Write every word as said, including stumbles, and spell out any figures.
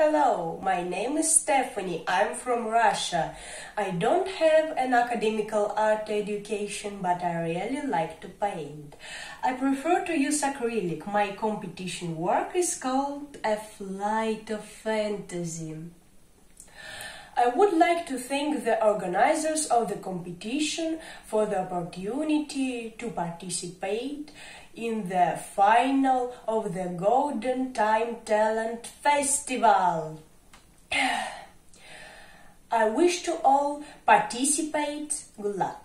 Hello, my name is Stephanie. I'm from Russia. I don't have an academical art education, but I really like to paint. I prefer to use acrylic. My competition work is called A Flight of Fantasy. I would like to thank the organizers of the competition for the opportunity to participate in the final of the Golden Time Talent Festival. I wish to all participate good luck.